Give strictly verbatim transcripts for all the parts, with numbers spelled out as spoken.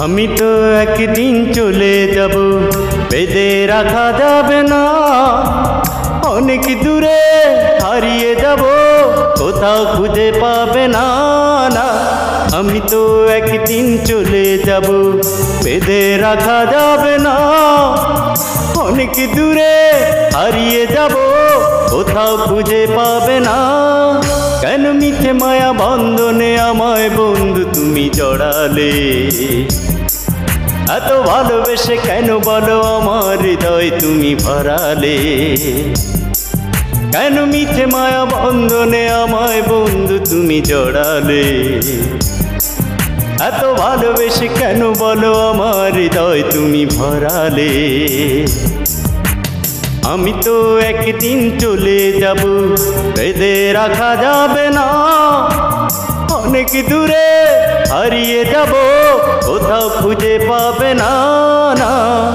আমি তো একদিন চলে যাব, বেঁধে রাখা যাবে না। অনেক দূরে হারিয়ে যাব, কোথাও খুঁজে পাবে না না। আমি তো একদিন চলে যাব, বেঁধে রাখা যাবে না। অনেক দূরে হারিয়ে যাব, কোথাও খুঁজে পাবে না। কেন মিথ্যে মায়া বন্ধনে আমায় বন্ধু তুমি জড়ালে? এত ভালোবেসে কেন বলো আমার হৃদয় তুমি ভরালে? কেন মিথ্যে মায়া বন্ধনে আমায় বন্ধু তুমি জড়ালে? এত ভালোবেসে কেন বলো আমার হৃদয় তুমি ভরালে? আমি তো একদিন চলে যাব, বেঁধে রাখা যাবে না। অনেক দূরে হারিয়ে যাব, কোথাও খুঁজে পাবে না না।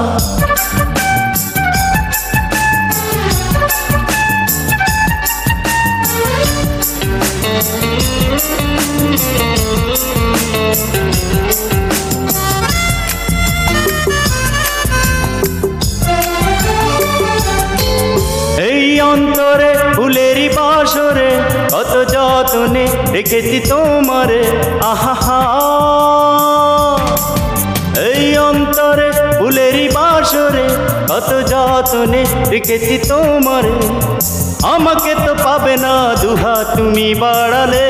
এই অন্তরে ফুলেরই বাসরে কত যত্নে রেখেছি তোমারে, আহা। এই অন্তরে ফুলেরই বাসরে কত যত্নে রেখেছি তোমারে। আমাকে তো পাবে না দুহাত তুমি বাড়ালে।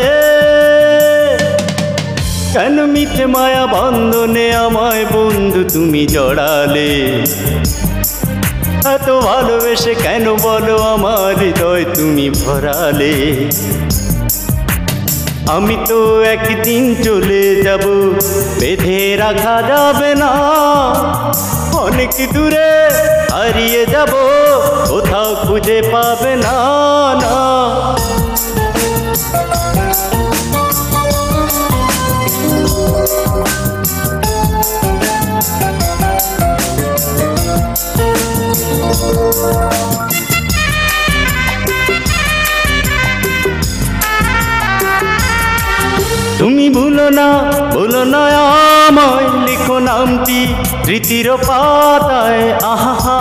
কেন মিথ্যে মায়া বন্ধনে আমায় বন্ধু তুমি জড়ালে? এত ভালোবেসে কেন বলো আমার হৃদয় তুমি ভরালে? আমি তো একদিন চলে যাব, বেঁধে রাখা যাবে না। অনেক দূরে হারিয়ে যাব, কোথাও খুঁজে পাবে না না। তুমি ভুলো না, ভুলো না আমায়, লিখো নামটি স্মৃতির পাতায়, আহা।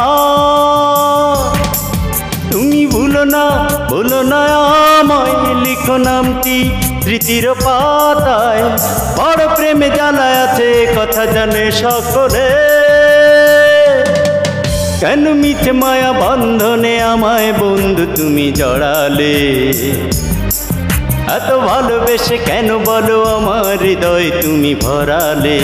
তুমি ভুলো না, ভুলো না আমায়, লিখো নামটি স্মৃতির পাতায়। বড় প্রেমে জ্বালায় আছে কথা জানে সকলে। কেন মিথ্যে মায়া বন্ধনে আমায় বন্ধু তুমি জড়ালে? এত ভালোবেসে কেন বলো আমার হৃদয় তুমি ভরালে?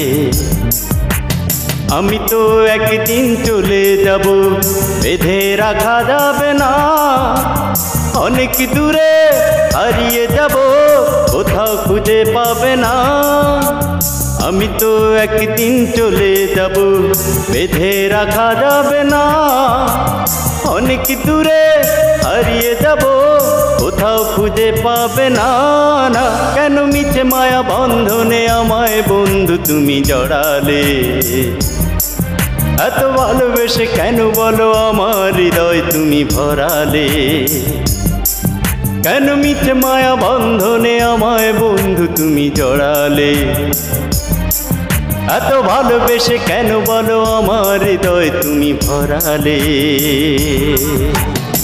আমি তো একদিন চলে যাব, বেঁধে রাখা যাবে না। অনেক দূরে হারিয়ে যাব, কোথাও খুঁজে পাবে না। আমি তো একদিন চলে যাব, বেঁধে রাখা যাবে না। অনেক দূরে হারিয়ে যাব, কোথাও খুঁজে পাবে না না। কেন মিথ্যে মায়া বন্ধনে আমায় বন্ধু তুমি জড়ালে? এত ভালোবেসে কেন বলো আমার হৃদয় তুমি ভরালে? কেন মিথ্যে মায়া বন্ধনে আমায় বন্ধু তুমি জড়ালে? এত ভালোবেসে কেন বলো আমার হৃদয় তুমি ভরালে?